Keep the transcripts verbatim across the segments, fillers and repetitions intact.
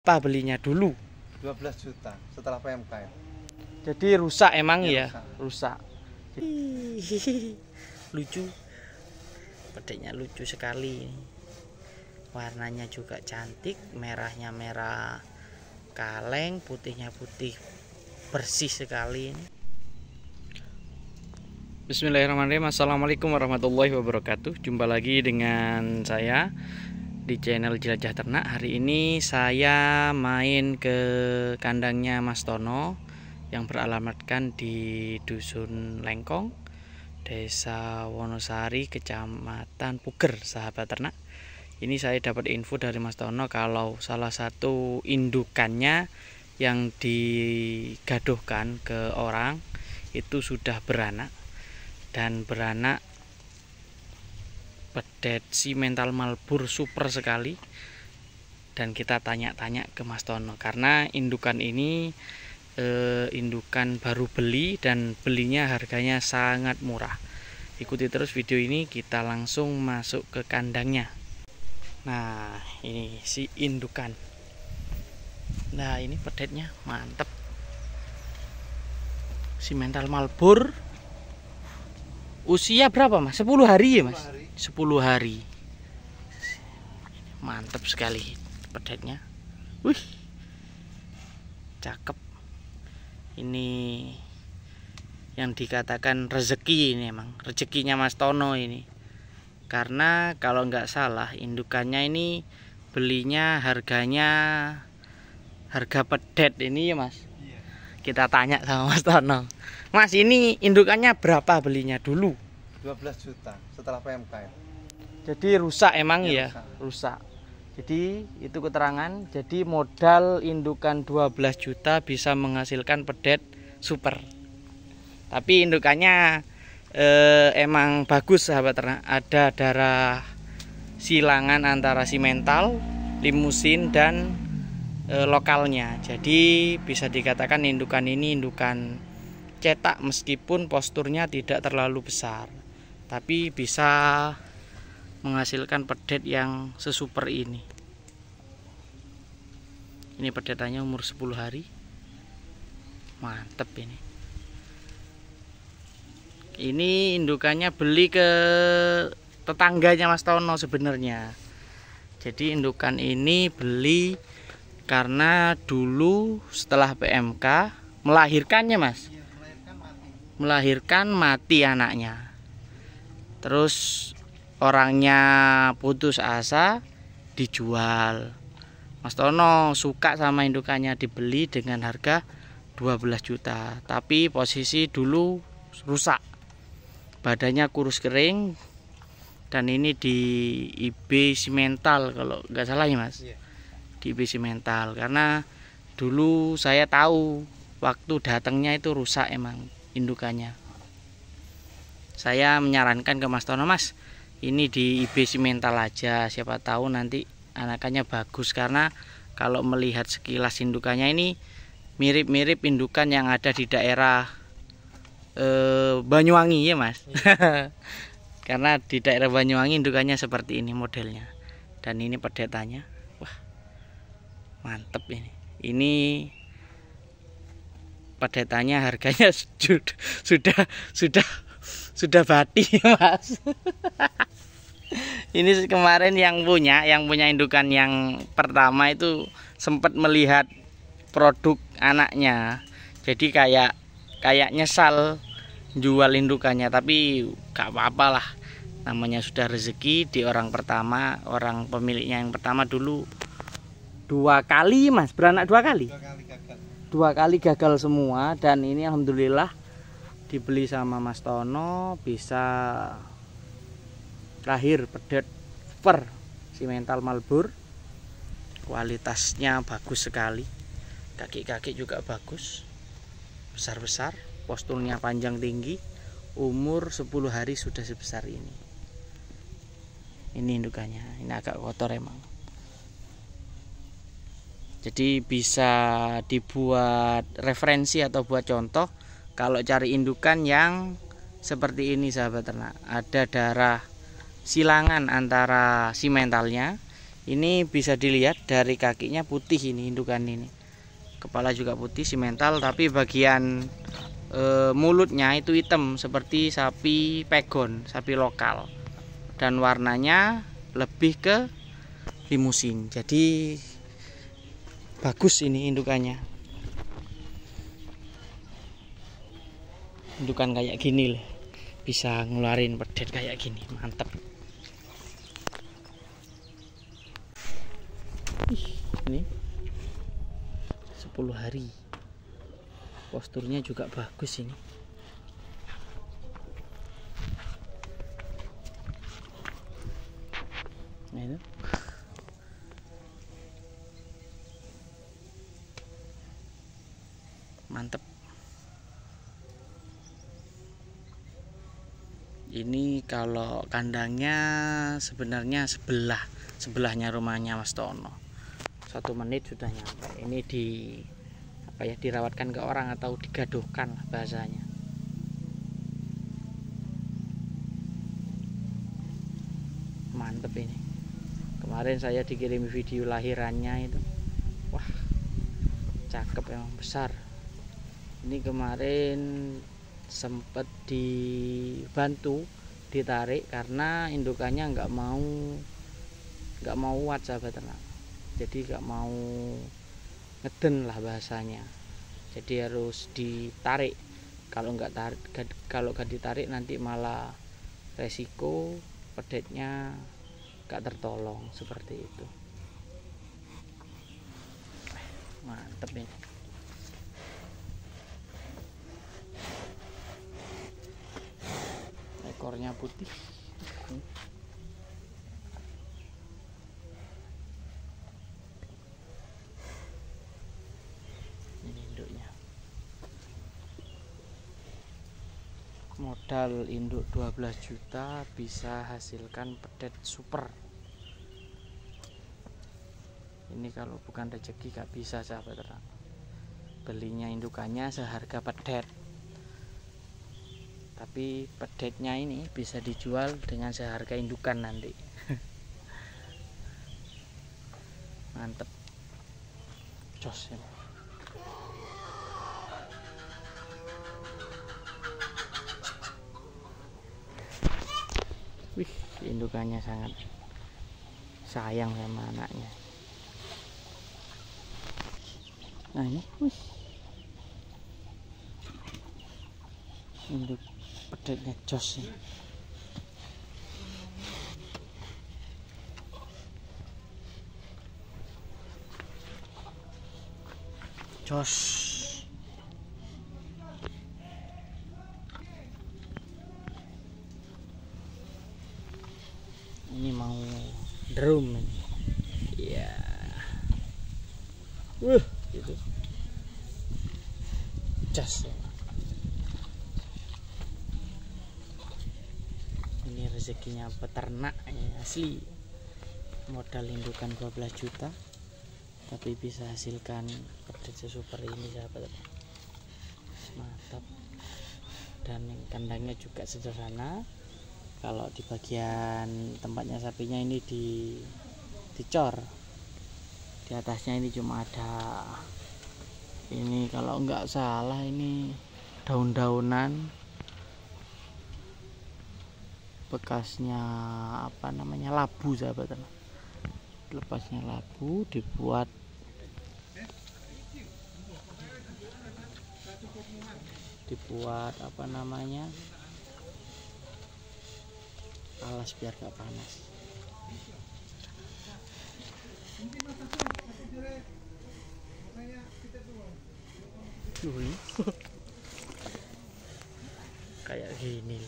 Apa belinya dulu? dua belas juta setelah P M K. Jadi rusak emang Ya, ya, rusak. rusak. Lucu. Pedeknya lucu sekali. Warnanya juga cantik, merahnya merah kaleng, putihnya putih bersih sekali. Bismillahirrahmanirrahim. Assalamualaikum warahmatullahi wabarakatuh. Jumpa lagi dengan saya di channel Jelajah Ternak. Hari ini saya main ke kandangnya Mas Tono yang beralamatkan di Dusun Lengkong, Desa Wonosari, Kecamatan Puger, sahabat ternak. Ini saya dapat info dari Mas Tono kalau salah satu indukannya yang digaduhkan ke orang itu sudah beranak, dan beranak pedet simental Malbur super sekali. Dan kita tanya-tanya ke Mas Tono karena indukan ini eh, indukan baru beli dan belinya harganya sangat murah. Ikuti terus video ini, kita langsung masuk ke kandangnya. Nah, ini si indukan. Nah, ini pedetnya mantep, simental Malbur. Usia berapa Mas? sepuluh hari ya Mas? sepuluh hari. Mantap sekali pedetnya. Wih, cakep. Ini yang dikatakan rezeki, ini emang rezekinya Mas Tono ini. Karena kalau nggak salah indukannya ini belinya harganya harga pedet ini ya Mas. Kita tanya sama Mas Tono. Mas, ini indukannya berapa belinya dulu? dua belas juta setelah P M K. Jadi rusak emang ya, Ya, rusak. rusak. Jadi itu keterangan. Jadi modal indukan dua belas juta bisa menghasilkan pedet super. Tapi indukannya eh, emang bagus sahabat ternak. Ada darah silangan antara simental, limusin dan eh, lokalnya. Jadi bisa dikatakan indukan ini indukan cetak, meskipun posturnya tidak terlalu besar, tapi bisa menghasilkan pedet yang sesuper ini. Ini pedetannya umur sepuluh hari. Mantep ini. Ini indukannya beli ke tetangganya Mas Tono sebenarnya. Jadi indukan ini beli karena dulu setelah P M K melahirkannya Mas. Melahirkan mati anaknya. Terus orangnya putus asa, dijual. Mas Tono suka sama indukannya, dibeli dengan harga dua belas juta. Tapi posisi dulu rusak, badannya kurus kering, dan ini di I B simental kalau nggak salah ya Mas. Di I B simental, karena dulu saya tahu waktu datangnya itu rusak emang indukannya. Saya menyarankan ke Mas Tono, Mas, ini di I B simental aja, siapa tahu nanti anakannya bagus. Karena kalau melihat sekilas indukannya ini mirip-mirip indukan yang ada di daerah eh, Banyuwangi ya Mas. Iya. Karena di daerah Banyuwangi indukannya seperti ini modelnya. Dan ini pedetannya, wah mantep ini. Ini pedetannya harganya sudah sudah sudah sudah bati Mas. Ini kemarin yang punya yang punya indukan yang pertama itu sempat melihat produk anaknya, jadi kayak kayak nyesal jual indukannya, tapi gak apa-apa lah, namanya sudah rezeki di orang pertama. Orang pemiliknya yang pertama dulu dua kali Mas beranak, dua kali dua kali gagal, dua kali gagal semua. Dan ini alhamdulillah dibeli sama Mas Tono, bisa lahir pedet super simental Malbur. Kualitasnya bagus sekali, kaki-kaki juga bagus, besar-besar, posturnya panjang tinggi. Umur sepuluh hari sudah sebesar ini. Ini indukannya, ini agak kotor emang. Jadi bisa dibuat referensi atau buat contoh kalau cari indukan yang seperti ini sahabat ternak. Ada darah silangan antara simentalnya, Ini bisa dilihat dari kakinya putih, ini indukan ini. Kepala juga putih simental, tapi bagian e, mulutnya itu hitam seperti sapi pegon, sapi lokal. Dan warnanya lebih ke limusin. Jadi bagus ini indukannya. Indukan kayak gini lah, bisa ngeluarin pedet kayak gini, mantep. Ih, ini sepuluh hari, posturnya juga bagus ini. Nah itu mantep. Ini kalau kandangnya sebenarnya sebelah sebelahnya rumahnya Mas Tono. Satu menit sudah nyampe. Ini di apa ya, dirawatkan ke orang atau digaduhkan lah bahasanya. Mantep ini. Kemarin saya dikirim video lahirannya itu. Wah, cakep, emang besar. Ini kemarin sempat dibantu ditarik karena indukannya nggak mau nggak mau wat, sahabat ternak. Jadi nggak mau ngeden lah bahasanya. Jadi harus ditarik. Kalau nggak tarik, kalau nggak ditarik nanti malah resiko pedetnya nggak tertolong seperti itu. Mantep ini. Ekornya putih. Ini induknya. Modal induk dua belas juta bisa hasilkan pedet super. Ini kalau bukan rezeki gak bisa, sahabat ternak. Belinya indukannya seharga pedet, tapi pedetnya ini bisa dijual dengan seharga indukan nanti. Mantep, jos ya. Wih, indukannya sangat sayang sama anaknya. Nah ini, wih, induk pedetnya jos ya. Jos. Ini mau drum ini. Iya. Wuh, gitu. Jos. Ini rezekinya peternak ya, asli. Modal indukan dua belas juta tapi bisa hasilkan pedet super ini, sahabat. Mantap. Dan kandangnya juga sederhana. Kalau di bagian tempatnya sapinya ini di dicor, di atasnya ini cuma ada ini, kalau nggak salah ini daun-daunan bekasnya apa namanya, labu, sahabat. Lepasnya labu dibuat dibuat apa namanya, alas biar gak panas. Kayak gini.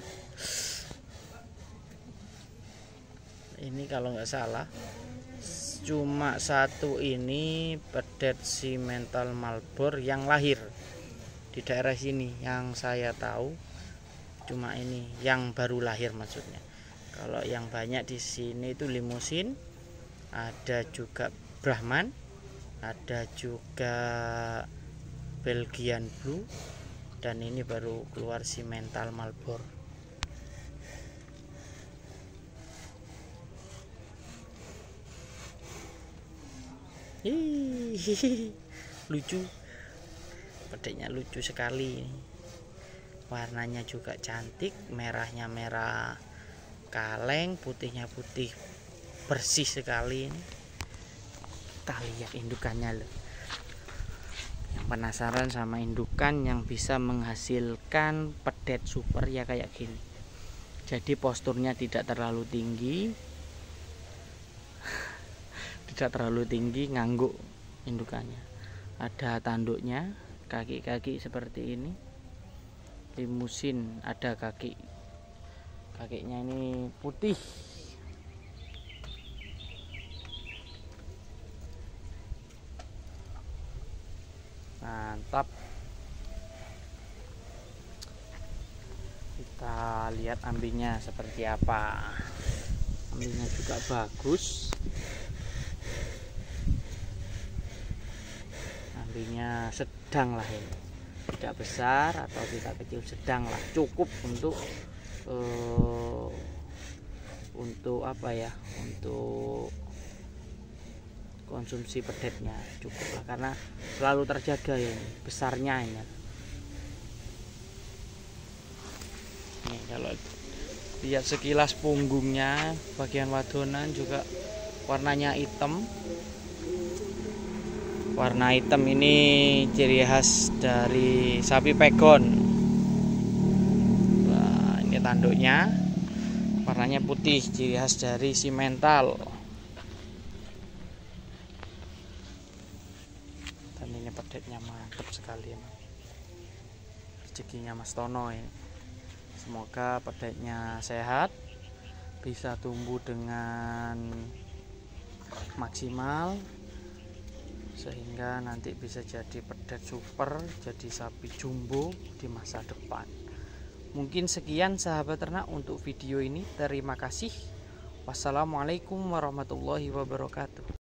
Ini kalau nggak salah cuma satu ini pedet simental Malbor yang lahir di daerah sini, yang saya tahu cuma ini yang baru lahir maksudnya. Kalau yang banyak di sini itu limusin, ada juga Brahman, ada juga Belgian Blue, dan ini baru keluar simental Malbor. Hihihi. Lucu, pedeknya lucu sekali. Warnanya juga cantik, merahnya merah kaleng, putihnya putih bersih sekali. Kita lihat indukannya loh. Yang penasaran sama indukan yang bisa menghasilkan pedet super ya kayak gini. Jadi posturnya tidak terlalu tinggi, tidak terlalu tinggi, ngangguk indukannya. Ada tanduknya, kaki-kaki seperti ini. Limusin ada kaki, kakinya ini putih. Mantap. Kita lihat ambinya seperti apa. Ambinya juga bagus. Ambinya sedang lah ini. Tidak besar atau tidak kecil, sedang lah, cukup untuk uh, untuk apa ya, untuk konsumsi pedetnya cukup lah, karena selalu terjaga ya ini, besarnya ini. Nih kalau lihat sekilas punggungnya, bagian wadonan juga warnanya hitam. Warna hitam ini ciri khas dari sapi pegon. Nah, ini tanduknya, warnanya putih, ciri khas dari simental. Dan ini pedetnya mantap sekali, rezekinya Mas Tono ini. Semoga pedetnya sehat, bisa tumbuh dengan maksimal, sehingga nanti bisa jadi pedet super, jadi sapi jumbo di masa depan. Mungkin sekian sahabat ternak untuk video ini. Terima kasih. Wassalamualaikum warahmatullahi wabarakatuh.